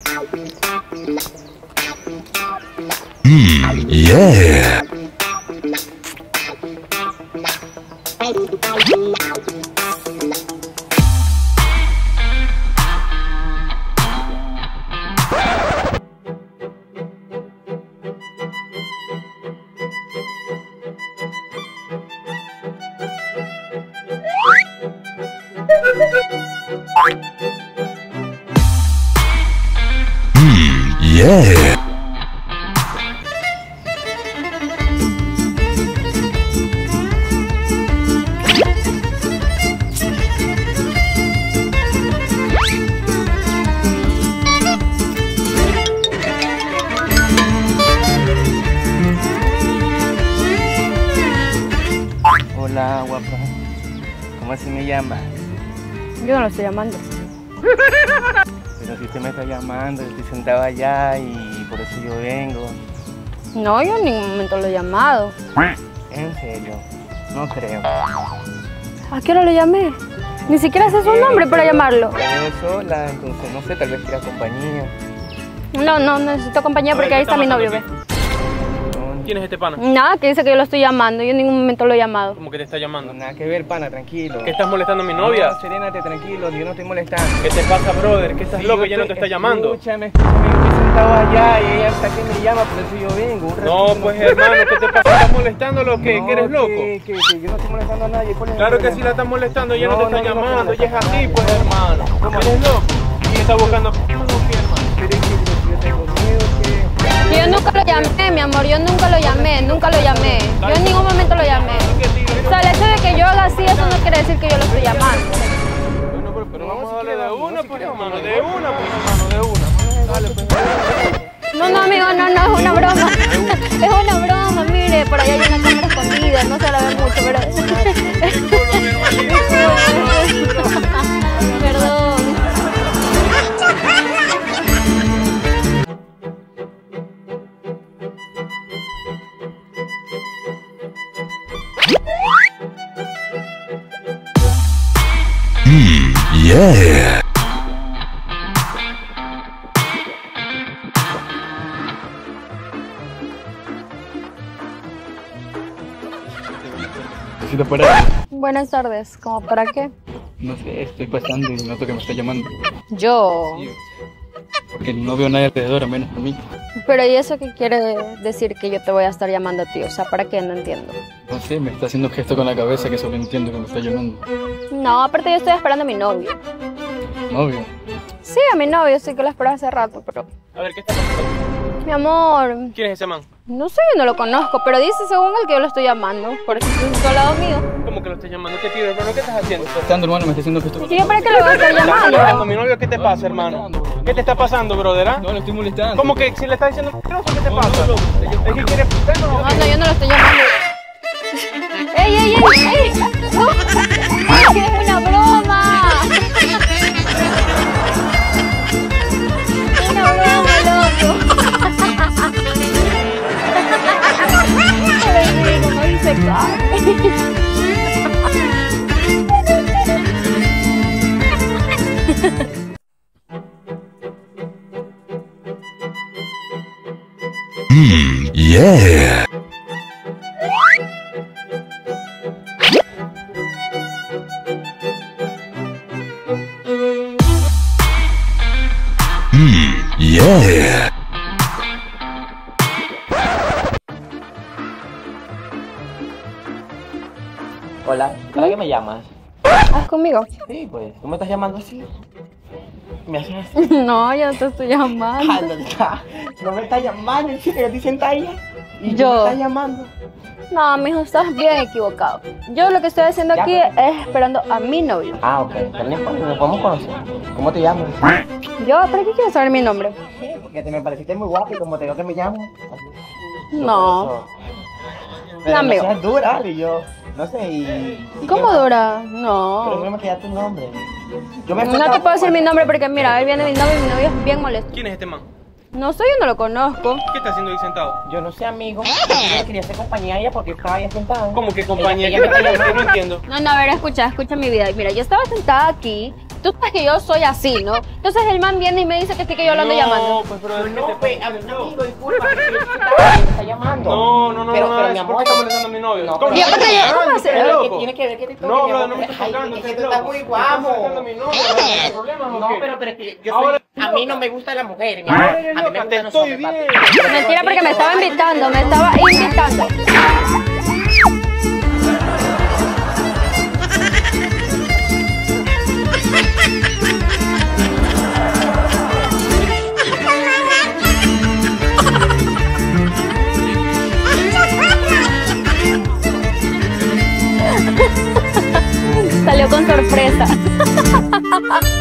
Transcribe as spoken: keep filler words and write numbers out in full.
Mmm, yeah. Mmm, yeah. Hola, guapa. ¿Cómo así me llama? Yo no lo estoy llamando. Pero si usted me está llamando, yo estoy sentado allá y por eso yo vengo. No, yo en ningún momento lo he llamado. En serio, no creo. ¿A qué hora lo llamé? Ni siquiera sé su nombre para llamarlo. Me veo sola, entonces no sé, tal vez quiera compañía. No, no, necesito compañía porque ahí está mi novio, ve. ¿Quién es este pana? Nada, que dice que yo lo estoy llamando. Yo en ningún momento lo he llamado. ¿Cómo que te está llamando? Nada que ver, pana, tranquilo. ¿Que estás molestando a mi novia? No, serénate, tranquilo, yo no estoy molestando. ¿Qué te pasa, brother? ¿Que estás Sí, loco? yo Ya no te estoy- está llamando. Escúchame, escúchame, yo estoy sentado allá y ella hasta que me llama, por eso yo vengo. Un No, ratito, pues hermano, ¿qué te pasa? ¿Estás molestándolo o qué? No, ¿Que eres loco? Que, que, que yo no estoy molestando a nadie. ¿Cuál es el Claro que problema? sí la estás molestando, ella no, No, te está no, yo no llamando, estoy ella es a ti, molestando. pues hermano. ¿Cómo? ¿Eres loco? Y está buscando... ¿Cómo no, mi hermano? Pero es que yo tengo miedo que... Yo nunca lo llamé, mi amor. Yo nunca lo llamé, nunca lo llamé. Yo en ningún momento lo llamé. O sea, el hecho de que yo haga así, eso no quiere decir que yo lo estoy llamando. Bueno, pero, pero No, vamos si a darle quieres, de vamos, una, si pues quieres, hermano, vamos. de una, pues hermano, de una. Dale, pues. No, no, amigo, no, no, es una broma. Es una broma, mire, por allá hay una cámara escondida, no se la ve mucho, pero... Perdón. Mmm, yeah. Necesito parar. Buenas tardes, ¿cómo para qué? No sé, estoy pasando y noto que me está llamando. Yo. Porque no veo a nadie alrededor, a menos a mí. Pero ¿y eso qué quiere decir que yo te voy a estar llamando a ti? O sea, ¿para qué? No entiendo. No sé, me está haciendo un gesto con la cabeza que solo entiendo que me está llamando. No, aparte yo estoy esperando a mi novio. Novio. Sí, a mi novio, sí que lo espero hace rato, pero... A ver, ¿qué está pasando? Mi amor, ¿Quién es ese man? no sé, yo no lo conozco, pero dice según él que yo lo estoy llamando. Por eso estoy al lado mío. ¿Cómo que lo estás llamando? ¿Qué pido, hermano? ¿Qué estás haciendo? Estando, hermano, me está haciendo un gesto con ¿Y la yo para qué lo voy a estar ¿Estás molestando a llamando? mi novio? ¿Qué te pasa, hermano? ¿Qué te está pasando, brother? ah? No, lo estoy molestando. ¿Cómo que si le estás diciendo mentiroso, qué te pasa? no, no, ¿Es que quieres putarnos o No, qué? no, yo no lo estoy llamando. ¡Ey, ey, ey! ey! ¡No! ¡Es que es una broma! ¡Es una broma, loco! Ay, no me hice Mmm, yeah. Mmm, yeah. Hola, ¿para qué me llamas? ¿Haz conmigo? Sí, pues, ¿tú me estás llamando así? ¿Me haces así? No, yo no te estoy Ah, llamando. no, está- no me estás llamando, chica, que estoy sentada ahí. Y Yo. tú me estás llamando. No, mijo, estás bien equivocado. Yo lo que estoy haciendo Ya, aquí pues. es esperando a mi novio. Ah, ok, pero no importa, nos podemos conocer. ¿Cómo te llamas? Yo, ¿para qué quieres saber mi nombre? Porque te me pareciste muy guapo y como te digo que me llamo. No. Pero No, no amigo. seas dura, Ale, yo. No sé, y. y ¿Cómo qué- dura? Pero No. no me queda tu nombre. Yo me No te puedo decir mi nombre porque mira, ahí viene mi novio y mi novio es bien molesto. ¿Quién es este man? No sé, yo no lo conozco. ¿Qué está haciendo ahí sentado? Yo no sé, amigo. Yo quería hacer compañía a ella porque estaba ahí sentada. ¿Cómo que compañía? Ella- ¿Qué ella me me está está llamando? No entiendo. No, no, a ver, escucha, escucha mi vida. Mira, yo estaba sentada aquí Tú sabes que yo soy así, ¿no? Entonces el man viene y me dice que sí que yo lo ando llamando. No, pues, pero es que No, te pues, a pasa, mi yo. amigo, disculpa, que yo te está llamando. No, no, no, pero, no, pero no, mi es amor, porque está molestando a mi novio. No, ¿Cómo? Y aparte yo- ¿cómo Ah, hacer? ¿estás Pero loco? que tiene que ver que te toque, No, mi pero amor, no me estás ay, tocando, es que estás tú estás loco. muy ¿Estás guapo. tocando a mi novio? ¿Tienes problemas o No, qué? pero, pero es que yo Ahora, soy, a mí no me gusta la mujer, mi amor. Ahora, A mí me loca, gustan te los estoy hombres, viendo. papi. Mentira, porque me estaba invitando, me estaba invitando. Salió con sorpresa.